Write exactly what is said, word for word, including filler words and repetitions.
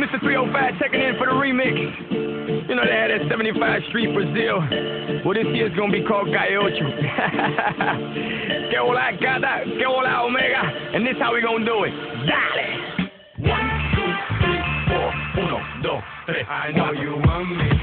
Mister three oh five checking in for the remix. You know they had that seventy-five Street Brazil. Well, this year's gonna be called Calle Ocho. Que hola gata, que hola omega. And this how we gonna do it. Dale! One, two, three, four, uno, dos, tres. I know you want me.